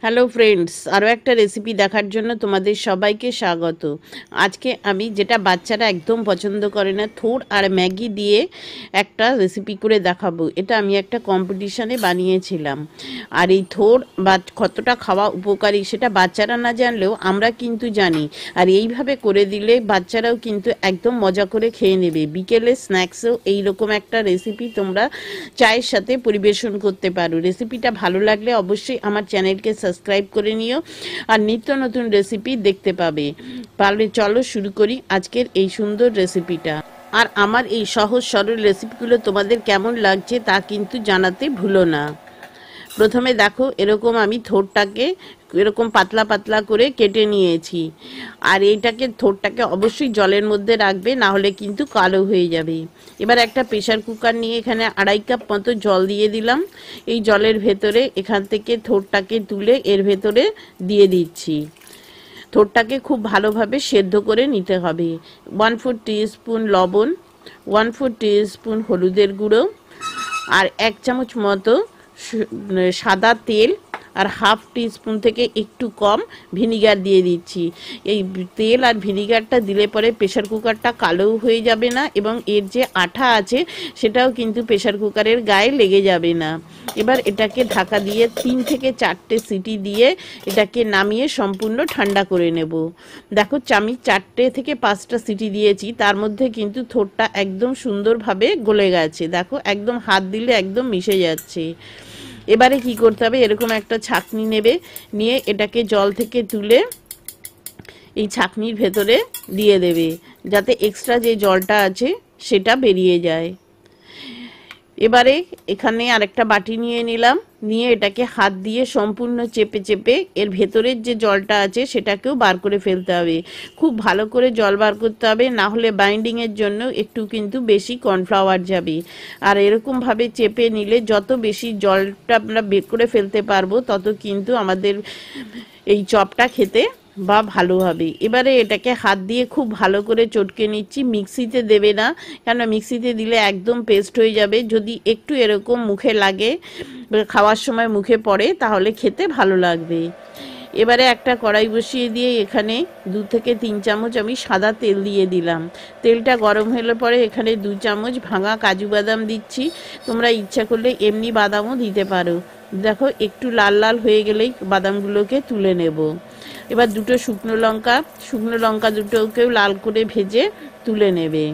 Hello friends, আরও একটা recipe দেখার জন্য তোমাদের সবাইকে স্বাগত। আজকে আমি যেটা বাচ্চারা একদম পছন্দ করে না, থোর আর ম্যাগি দিয়ে একটা রেসিপি করে দেখাবো। এটা আমি একটা কম্পিটিশানে বানিয়েছিলাম। আর এই থোর বা কতটা খাওয়া উপকারী সেটা বাচ্চারা না জানলেও আমরা কিন্তু জানি। আর এইভাবে করে দিলে বাচ্চারাও কিন্তু একদম মজা করে খেয়ে নেবে। বিকেলে স্ন্যাক্সেও এইরকম একটা রেসিপি তোমরা চায়ের সাথে পরিবেশন করতে পারো। রেসিপিটা ভালো লাগলে অবশ্যই আমার চ্যানেলকে সাবস্ক্রাইব করে নিও আর নিত্য নতুন রেসিপি দেখতে পাবে। তাহলে চলো শুরু করি আজকের এই সুন্দর রেসিপিটা। আর আমার এই সহজ সরল রেসিপিগুলো তোমাদের কেমন লাগছে তা কিন্তু জানাতে ভুলো না। প্রথমে দেখো, এরকম আমি থোরটাকে এরকম পাতলা পাতলা করে কেটে নিয়েছি। আর এইটাকে থোরটাকে অবশ্যই জলের মধ্যে রাখবে, না হলে কিন্তু কালো হয়ে যাবে। এবার একটা প্রেশার কুকার নিয়ে এখানে 2.5 কাপ মতো জল দিয়ে দিলাম। এই জলের ভেতরে এখান থেকে থোরটাকে তুলে এর ভেতরে দিয়ে দিচ্ছি। থোরটাকে খুব ভালোভাবে সেদ্ধ করে নিতে হবে। 1/4 টিস্পুন লবণ, 1/4 টিস্পুন হলুদের গুঁড়ো, আর 1 চামচ মতো সাদা তেল, আর 1/2 টিস্পুন থেকে একটু কম ভিনিগার দিয়ে দিচ্ছি। এই তেল আর ভিনিগারটা দিলে পরে প্রেশার কুকারটা কালো হয়ে যাবে না, এবং এর যে আঠা আছে সেটাও কিন্তু প্রেশার কুকারের গায়ে লেগে যাবে না। এবার এটাকে ঢাকা দিয়ে 3 থেকে 4টে সিটি দিয়ে এটাকে নামিয়ে সম্পূর্ণ ঠান্ডা করে নেব। দেখো, আমি 4টে থেকে 5টা সিটি দিয়েছি, তার মধ্যে কিন্তু থোরটা একদম সুন্দরভাবে গলে গেছে। দেখো, একদম হাত দিলে একদম মিশে যাচ্ছে। এবারে কি করতে হবে, এরকম একটা ছাঁকনি নেবে, নিয়ে এটাকে জল থেকে তুলে এই ছাঁকনির ভেতরে দিয়ে দেবে, যাতে এক্সট্রা যে জলটা আছে সেটা বেরিয়ে যায়। এবারে এখানে আরেকটা বাটি নিয়ে নিলাম, নিয়ে এটাকে হাত দিয়ে সম্পূর্ণ চেপে চেপে এর ভেতরের যে জলটা আছে সেটাকেও বার করে ফেলতে হবে। খুব ভালো করে জল বার করতে হবে, না হলে বাইন্ডিংয়ের জন্য একটু কিন্তু বেশি কর্নফ্লাওয়ার যাবে। আর এরকমভাবে চেপে নিলে যত বেশি জলটা আমরা বের করে ফেলতে পারবো, তত কিন্তু আমাদের এই চপটা খেতে বা ভালো হবে। এবারে এটাকে হাত দিয়ে খুব ভালো করে চটকে নিচ্ছি। মিক্সিতে দেবে না, কেন মিক্সিতে দিলে একদম পেস্ট হয়ে যাবে। যদি একটু এরকম মুখে লাগে, খাওয়ার সময় মুখে পড়ে, তাহলে খেতে ভালো লাগবে। এবারে একটা কড়াই বসিয়ে দিয়ে এখানে 2 থেকে 3 চামচ আমি সাদা তেল দিয়ে দিলাম। তেলটা গরম হলে পরে এখানে 2 চামচ ভাঙা কাজু বাদাম দিচ্ছি। তোমরা ইচ্ছা করলে এমনি বাদামও দিতে পারো। দেখো, একটু লাল লাল হয়ে গেলেই বাদামগুলোকে তুলে নেব। এবার 2টো শুকনো লঙ্কা দুটোকেও লাল করে ভেজে তুলে নেবে।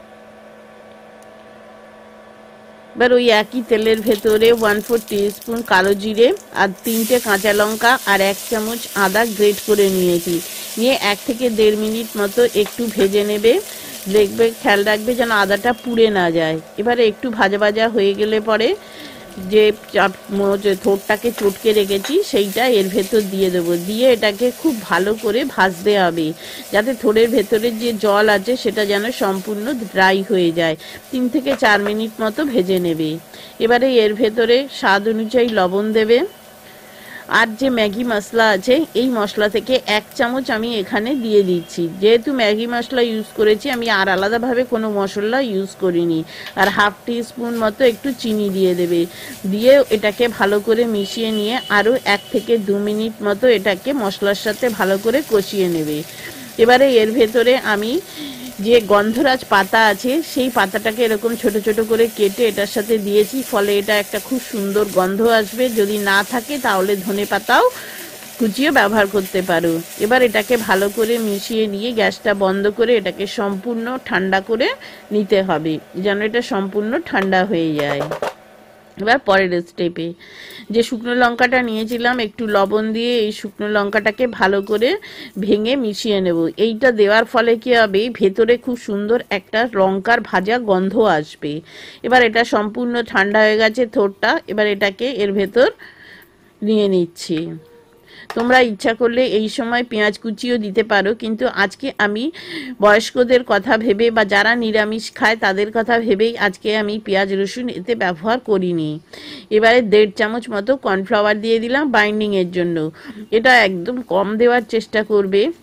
এবার ওই একই তেলের ভেতরে 1/4 টিস্পুন কালো জিরে আর 3টে কাঁচা লঙ্কা আর 1 চামচ আদা গ্রেট করে নিয়েছি। নিয়ে 1 থেকে 1.5 মিনিট মতো একটু ভেজে নেবে। দেখবে, খেয়াল রাখবে যেন আদাটা পুড়ে না যায়। এবারে একটু ভাজা ভাজা হয়ে গেলে পরে যে থোরটাকে চটকে রেখেছি সেইটা এর ভেতর দিয়ে দেবো। দিয়ে এটাকে খুব ভালো করে ভাজতে হবে, যাতে থোরের ভেতরের যে জল আছে সেটা যেন সম্পূর্ণ ড্রাই হয়ে যায়। 3 থেকে 4 মিনিট মতো ভেজে নেবে। এবারে এর ভেতরে স্বাদ অনুযায়ী লবণ দেবে। আর যে ম্যাগি মশলা আছে, এই মশলা থেকে 1 চামচ আমি এখানে দিয়ে দিচ্ছি। যেহেতু ম্যাগি মশলা ইউজ করেছি, আমি আর আলাদাভাবে কোনো মশলা ইউজ করিনি। আর 1/2 টিস্পুন মতো একটু চিনি দিয়ে দেবে। দিয়ে এটাকে ভালো করে মিশিয়ে নিয়ে আরও 1 থেকে 2 মিনিট মতো এটাকে মশলার সাথে ভালো করে কষিয়ে নেবে। এবারে এর ভেতরে আমি যে গন্ধরাজ পাতা আছে সেই পাতাটাকে এরকম ছোট ছোট করে কেটে এটার সাথে দিয়েছি, ফলে এটা একটা খুব সুন্দর গন্ধ আসবে। যদি না থাকে তাহলে ধনে পাতাও কুচিয়ে ব্যবহার করতে পারো। এবার এটাকে ভালো করে মিশিয়ে নিয়ে গ্যাসটা বন্ধ করে এটাকে সম্পূর্ণ ঠান্ডা করে নিতে হবে, যেন এটা সম্পূর্ণ ঠান্ডা হয়ে যায়। এবার পরের স্টেপে যে শুকনো লঙ্কাটা নিয়েছিলাম, একটু লবণ দিয়ে এই শুকনো লঙ্কাটাকে ভালো করে ভেঙে মিশিয়ে নেব। এইটা দেওয়ার ফলে কি হবে, ভেতরে খুব সুন্দর একটা লঙ্কার ভাজা গন্ধ আসবে। এবার এটা সম্পূর্ণ ঠান্ডা হয়ে গেছে থোরটা। এবার এটাকে এর ভেতর নিয়ে নিচ্ছি। তোমরা ইচ্ছা করলে এই সময় পেঁয়াজ কুচিও দিতে পারো, কিন্তু আজকে আমি বয়স্কদের কথা ভেবে বা যারা নিরামিষ খায় তাদের কথা ভেবেই আজকে আমি পেঁয়াজ রসুন এতে ব্যবহার করিনি। এবারে 1.5 চামচ মতো কর্নফ্লাওয়ার দিয়ে দিলাম বাইন্ডিংয়ের জন্য। এটা একদম কম দেওয়ার চেষ্টা করবে,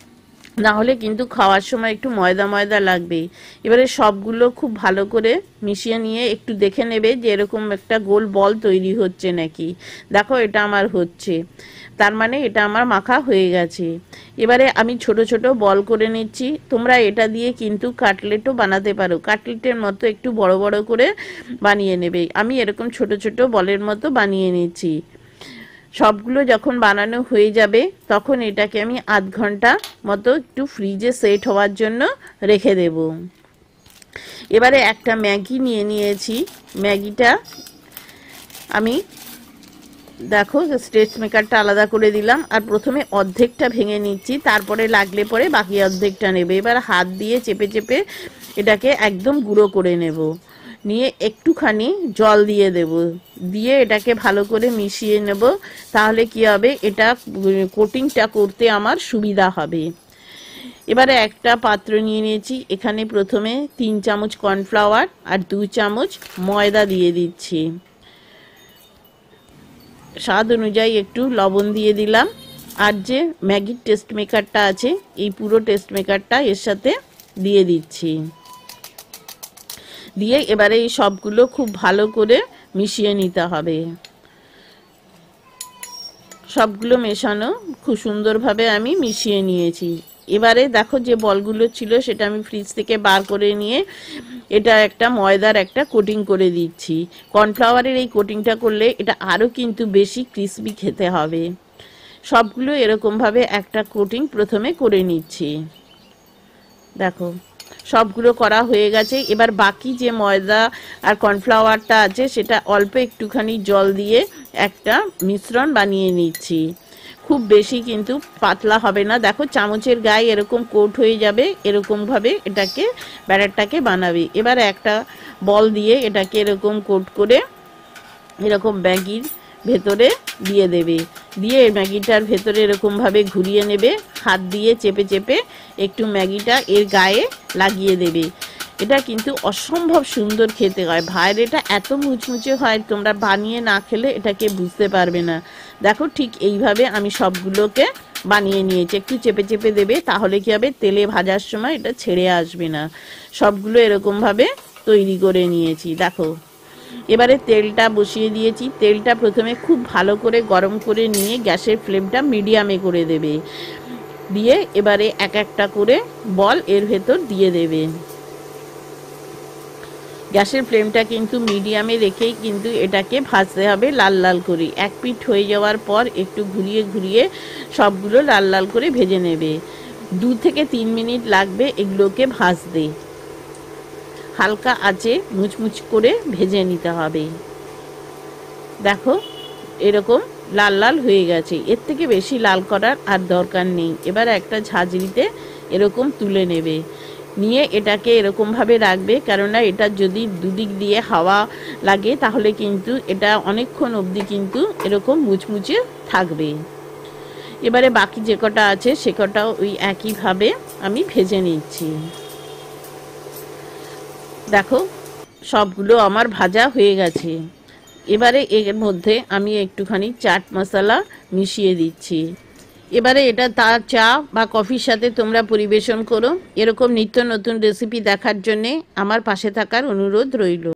না হলে কিন্তু খাওয়ার সময় একটু ময়দা ময়দা লাগবে। এবারে সবগুলো খুব ভালো করে মিশিয়ে নিয়ে একটু দেখে নেবে যে এরকম একটা গোল বল তৈরি হচ্ছে নাকি। দেখো এটা আমার হচ্ছে, তার মানে এটা আমার মাখা হয়ে গেছে। এবারে আমি ছোট ছোট বল করে নিচ্ছি। তোমরা এটা দিয়ে কিন্তু কাটলেটও বানাতে পারো, কাটলেটের মতো একটু বড় বড় করে বানিয়ে নেবে। আমি এরকম ছোট ছোট বলের মতো বানিয়ে নিচ্ছি। সবগুলো যখন বানানো হয়ে যাবে তখন এটাকে আমি আধ ঘন্টা মতো একটু ফ্রিজে সেট হওয়ার জন্য রেখে দেব। এবারে একটা ম্যাগি নিয়ে নিয়েছি। ম্যাগিটা আমি দেখো স্ট্রেচ মেকারটা আলাদা করে দিলাম, আর প্রথমে অর্ধেকটা ভেঙে নিচ্ছি, তারপরে লাগলে পরে বাকি অর্ধেকটা নেবে। এবার হাত দিয়ে চেপে চেপে এটাকে একদম গুঁড়ো করে নেব। নিয়ে একটুখানি জল দিয়ে দেব, দিয়ে এটাকে ভালো করে মিশিয়ে নেব। তাহলে কি হবে, এটা কোটিংটা করতে আমার সুবিধা হবে। এবারে একটা পাত্র নিয়ে নিয়েছি। এখানে প্রথমে 3 চামচ কর্নফ্লাওয়ার আর 2 চামচ ময়দা দিয়ে দিচ্ছি। স্বাদ অনুযায়ী একটু লবণ দিয়ে দিলাম। আর যে ম্যাগির টেস্ট মেকারটা আছে, এই পুরো টেস্ট মেকারটা এর সাথে দিয়ে দিচ্ছি। দিয়ে এবারে এই সবগুলো খুব ভালো করে মিশিয়ে নিতে হবে। সবগুলো মেশানো খুব সুন্দরভাবে আমি মিশিয়ে নিয়েছি। এবারে দেখো যে বলগুলো ছিল সেটা আমি ফ্রিজ থেকে বার করে নিয়ে এটা একটা ময়দার একটা কোটিং করে দিচ্ছি। কর্নফ্লাওয়ারের এই কোটিংটা করলে এটা আরও কিন্তু বেশি ক্রিসপি খেতে হবে। সবগুলো এরকমভাবে একটা কোটিং প্রথমে করে নিচ্ছি। দেখো সবগুলো করা হয়ে গেছে। এবার বাকি যে ময়দা আর কর্নফ্লাওয়ারটা আছে সেটা অল্প একটুখানি জল দিয়ে একটা মিশ্রণ বানিয়ে নিচ্ছি। খুব বেশি কিন্তু পাতলা হবে না। দেখো চামচের গায়ে এরকম কোট হয়ে যাবে, এরকমভাবে এটাকে ব্যাটারটাকে বানাবে। এবার একটা বল দিয়ে এটাকে এরকম কোট করে এরকম ম্যাগির ভেতরে দিয়ে দেবে। দিয়ে ম্যাগিটার ভেতরে এরকমভাবে ঘুরিয়ে নেবে, হাত দিয়ে চেপে চেপে একটু ম্যাগিটা এর গায়ে লাগিয়ে দেবে। এটা কিন্তু অসম্ভব সুন্দর খেতে হয়। বাইরেটা এত মুচমুচে হয়, তোমরা বানিয়ে না খেলে এটাকে বুঝতে পারবে না। দেখো ঠিক এইভাবে আমি সবগুলোকে বানিয়ে নিয়েছি। একটু চেপে চেপে দেবে, তাহলে কি হবে, তেলে ভাজার সময় এটা ছেড়ে আসবে না। সবগুলো এরকমভাবে তৈরি করে নিয়েছি। দেখো এবারে তেলটা বসিয়ে দিয়েছি। তেলটা প্রথমে খুব ভালো করে গরম করে নিয়ে গ্যাসের ফ্লেমটা মিডিয়ামে করে দেবে। দিয়ে এবারে এক একটা করে বল এর ভেতর দিয়ে দেবে। গ্যাসের ফ্লেমটা কিন্তু মিডিয়ামে রেখেই কিন্তু এটাকে ভাজতে হবে লাল লাল করে। এক পিঠ হয়ে যাওয়ার পর একটু ঘুরিয়ে ঘুরিয়ে সবগুলো লাল লাল করে ভেজে নেবে। 2 থেকে 3 মিনিট লাগবে এগুলোকে ভাজতে। হালকা আঁচে মুচমুচ করে ভেজে নিতে হবে। দেখো এরকম লাল লাল হয়ে গেছে, এর থেকে বেশি লাল করার আর দরকার নেই। এবার একটা ঝাঁঝরিতে এরকম তুলে নেবে, নিয়ে এটাকে এরকমভাবে রাখবে, কেননা এটা যদি দুদিক দিয়ে হাওয়া লাগে তাহলে কিন্তু এটা অনেকক্ষণ অবধি কিন্তু এরকম মুচমুচে থাকবে। এবারে বাকি যে কটা আছে সে কটাও ওই একইভাবে আমি ভেজে নিচ্ছি। দেখো সবগুলো আমার ভাজা হয়ে গেছে। এবারে এর মধ্যে আমি একটুখানি চাট মশলা মিশিয়ে দিচ্ছি। এবারে এটা চা বা কফির সাথে তোমরা পরিবেশন করো। এরকম নিত্য নতুন রেসিপি দেখার জন্যে আমার পাশে থাকার অনুরোধ রইল।